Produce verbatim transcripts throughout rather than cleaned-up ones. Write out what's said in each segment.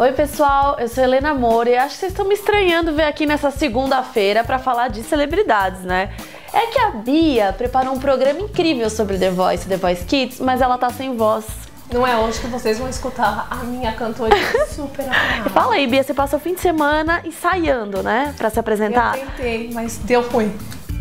Oi pessoal, eu sou Helena Moura e acho que vocês estão me estranhando ver aqui nessa segunda-feira para falar de celebridades, né? É que a Bia preparou um programa incrível sobre The Voice, The Voice Kids, mas ela tá sem voz. Não é hoje que vocês vão escutar a minha cantoria super afinada. Fala aí, Bia, você passou o fim de semana ensaiando, né? Pra se apresentar? Eu tentei, mas deu ruim.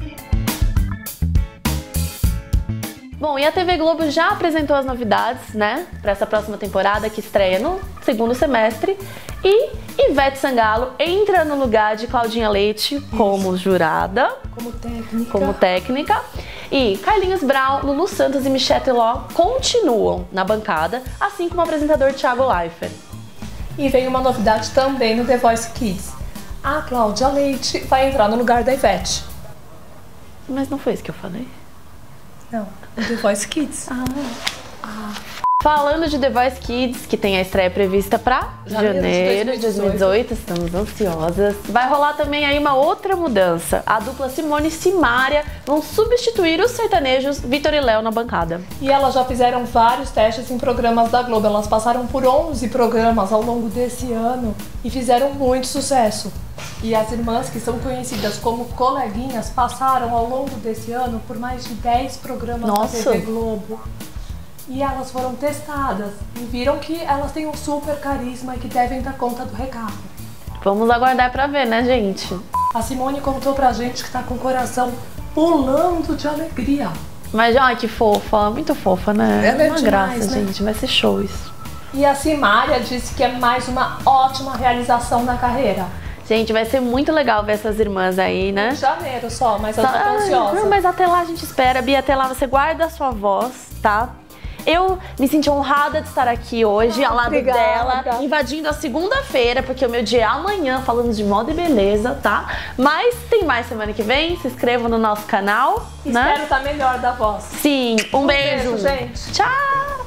Bom, e a T V Globo já apresentou as novidades, né? Pra essa próxima temporada que estreia no segundo semestre. E Ivete Sangalo entra no lugar de Claudinha Leite como jurada. Como técnica. Como técnica. E Carlinhos Brown, Lulu Santos e Michelle Teló continuam na bancada, assim como o apresentador Thiago Leifert. E vem uma novidade também no The Voice Kids. A Cláudia Leite vai entrar no lugar da Ivete. Mas não foi isso que eu falei? Não, The Voice Kids. Ah. Ah. Falando de The Voice Kids, que tem a estreia prevista para janeiro de dois mil e dezoito, estamos ansiosas. Vai rolar também aí uma outra mudança. A dupla Simone e Simária vão substituir os sertanejos Vitor e Léo na bancada. E elas já fizeram vários testes em programas da Globo. Elas passaram por onze programas ao longo desse ano e fizeram muito sucesso. E as irmãs, que são conhecidas como coleguinhas, passaram ao longo desse ano por mais de dez programas Nossa. da T V Globo. E elas foram testadas e viram que elas têm um super carisma e que devem dar conta do recado. Vamos aguardar pra ver, né, gente? A Simone contou pra gente que tá com o coração pulando de alegria. Mas, ai, que fofa, muito fofa, né? Ela é uma demais, graça, né? gente, vai ser show isso. E a Simária disse que é mais uma ótima realização na carreira. Gente, vai ser muito legal ver essas irmãs aí, né? Em janeiro só, mas eu tô Ai, ansiosa. não, mas até lá a gente espera. Bia, até lá você guarda a sua voz, tá? Eu me senti honrada de estar aqui hoje, ah, ao lado obrigada. dela, invadindo a segunda-feira, porque o meu dia é amanhã, falando de moda e beleza, tá? Mas tem mais semana que vem, se inscrevam no nosso canal, Espero né? estar melhor da voz. Sim, um, Um beijo. beijo, gente. Tchau!